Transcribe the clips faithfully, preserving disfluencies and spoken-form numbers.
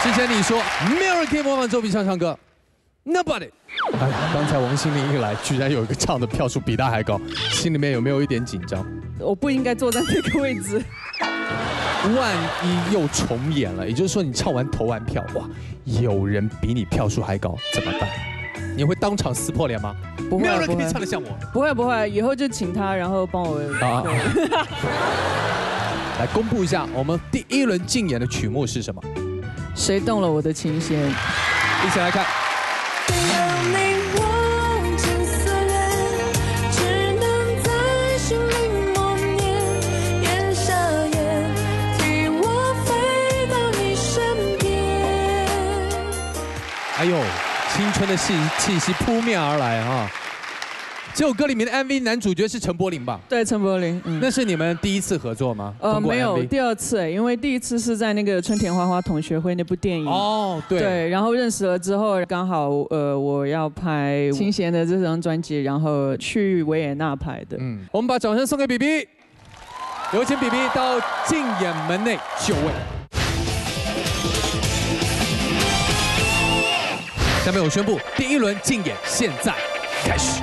之前你说没有人可以模仿周笔畅唱歌 ，Nobody。哎，刚才王心凌一来，居然有一个唱的票数比他还高，心里面有没有一点紧张？ 我不应该坐在那个位置。 万一又重演了，也就是说你唱完投完票，哇，有人比你票数还高，怎么办？你会当场撕破脸吗？ 不会， 没有人可以唱得像我。 不会不会，以后就请他，然后帮我。啊。 来公布一下，我们第一轮竞演的曲目是什么？ 谁动了我的琴弦？ 一起来看。 哎呦，青春的气气息扑面而来啊！这首歌里面的 M V 男主角是陈柏霖吧？ 对，陈柏霖。嗯， 那是你们第一次合作吗？ 呃，没有，第二次哎，因为第一次是在那个春田花花同学会那部电影。 哦，对。 对，然后认识了之后，刚好呃我要拍琴弦的这张专辑，然后去维也纳拍的。 嗯，我们把掌声送给比比，有请比比到竞演门内就位。 下面我宣布，第一轮竞演现在开始。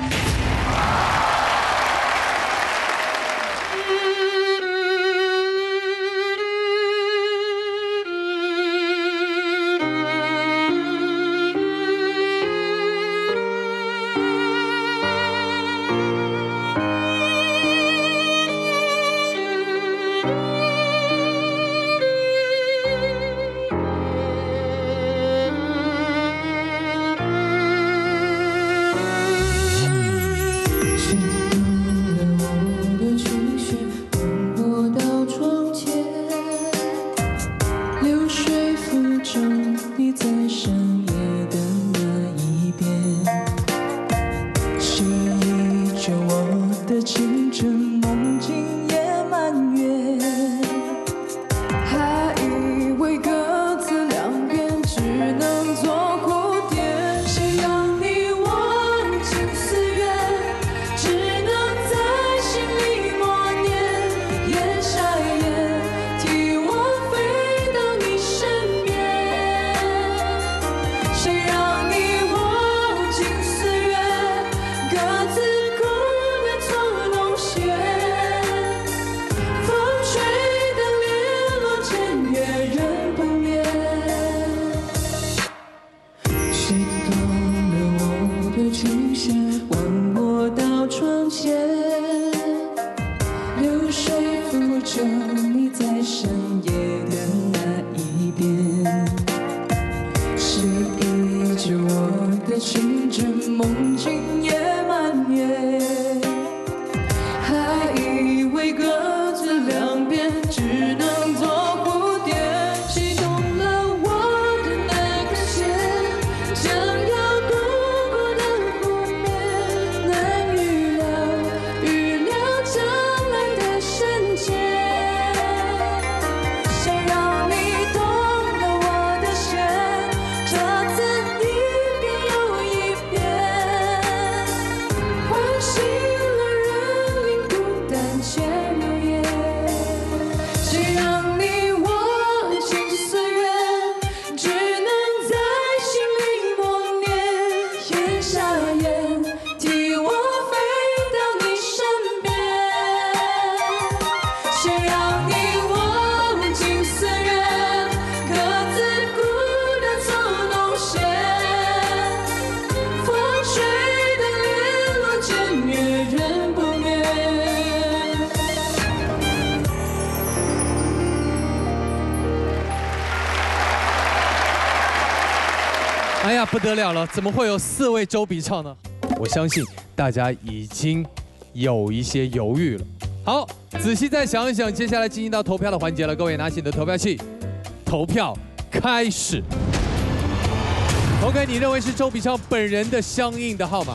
哎呀，不得了了！怎么会有四位周笔畅呢？我相信大家已经有一些犹豫了。好，仔细再想一想，接下来进行到投票的环节了。各位拿起你的投票器，投票开始。投给你认为是周笔畅本人的相应的号码。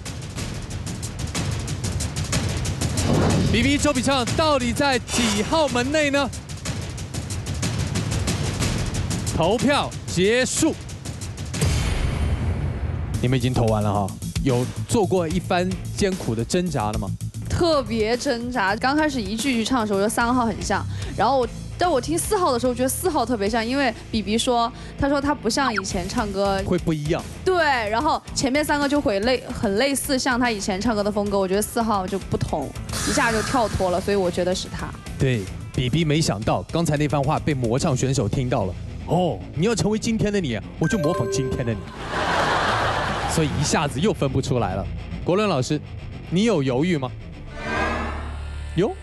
比比周笔畅到底在几号门内呢？投票结束。 你们已经投完了哈，有做过一番艰苦的挣扎了吗？ 特别挣扎，刚开始一句一句唱的时候，我觉得三号很像，然后我但我听四号的时候，我觉得四号特别像，因为比比说，他说他不像以前唱歌会不一样。 对，然后前面三个就会类很类似，像他以前唱歌的风格，我觉得四号就不同，一下就跳脱了，所以我觉得是他。 对，比比没想到刚才那番话被模唱选手听到了。哦，你要成为今天的你，我就模仿今天的你，所以一下子又分不出来了。国伦老师，你有犹豫吗？有。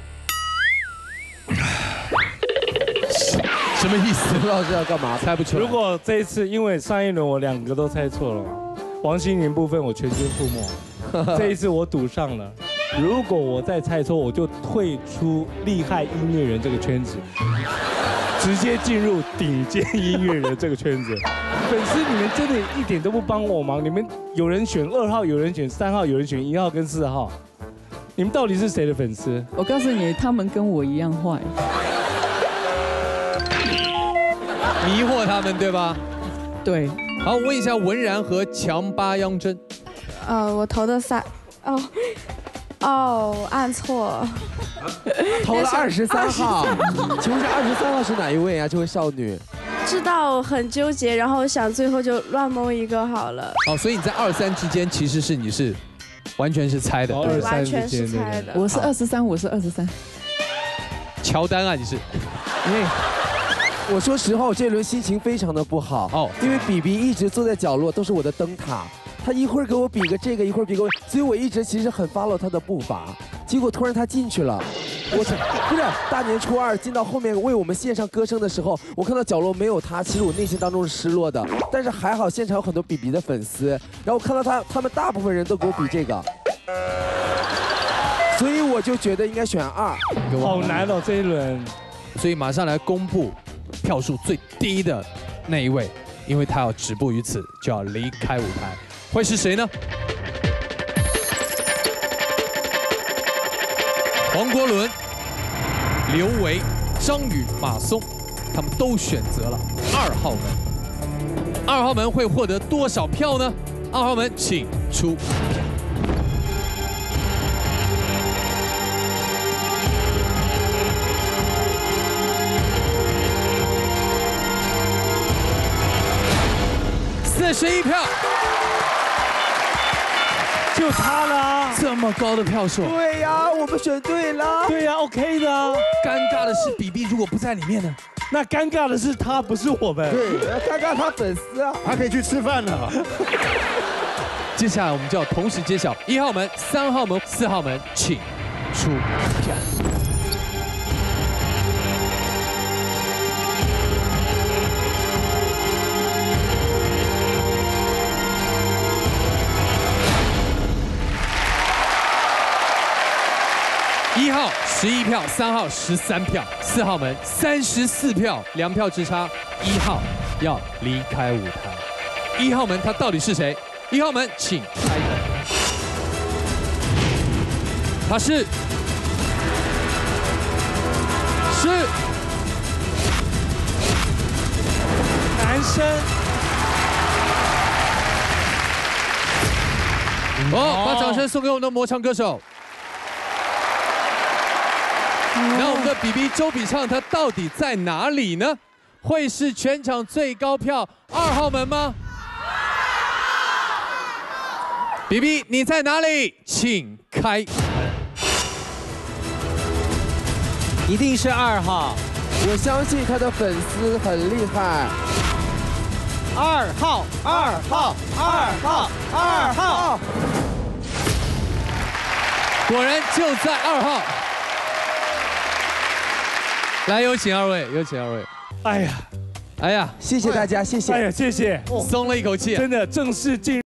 什么意思？ 不知道是要干嘛， 猜不出来。 如果这一次，因为上一轮我两个都猜错了嘛，王心凌部分我全军覆没，这一次我赌上了。如果我再猜错，我就退出厉害音乐人这个圈子，直接进入顶尖音乐人这个圈子。粉丝，你们真的一点都不帮我忙。你们有人选二号，有人选三号，有人选一号跟四号，你们到底是谁的粉丝？ 我告诉你，他们跟我一样坏。 迷惑他们，对吧？ 对。 好，问一下文然和强巴央真。 呃，我投的三，哦，哦，按错。 投了二十三号，请问是二十三号是哪一位啊？这位少女。 知道很纠结，然后想最后就乱蒙一个好了。 好，所以你在二三之间其实是你是完全是猜的， 对，完全是猜的。 我是二十三，我是二十三。 乔丹啊，你是？ 因为。我说实话，我这一轮心情非常的不好哦，因为比比一直坐在角落，都是我的灯塔。他一会儿给我比个这个，一会儿比个，所以我一直其实很 follow 他的步伐。结果突然他进去了，我不是大年初二进到后面为我们献上歌声的时候，我看到角落没有他，其实我内心当中是失落的。但是还好现场有很多比比的粉丝，然后我看到他，他们大部分人都给我比这个，所以我就觉得应该选二。 好难哦这一轮， 所以马上来公布。票数最低的那一位，因为他要止步于此，就要离开舞台，会是谁呢？黄国伦、刘维、张宇、马松，他们都选择了二号门。二号门会获得多少票呢？二号门请出票。四十一票， 就他了， 这么高的票数。 对呀，我们选对了。 对呀 ，OK 的。 尴尬的是，比比如果不在里面呢？ 那尴尬的是他，不是我们。 对，尴尬他粉丝啊， 他可以去吃饭了。 接下来我们就要同时揭晓一号门、三号门、四号门，请出票。一号十一票，三号十三票，四号门三十四票，两票之差，一号要离开舞台。一号门他到底是谁？一号门请开门。他是是男生。 哦，把掌声送给我们的魔唱歌手。那我们的比比周笔畅他到底在哪里呢？会是全场最高票二号门吗？比比你在哪里？请开门。 一定是二号，我相信他的粉丝很厉害。二号，二号，二号，二号， 果然就在二号。来，有请二位，有请二位。 哎呀， 哎呀， 谢谢大家，谢谢。 哎呀，谢谢， 松了一口气， 真的正式进。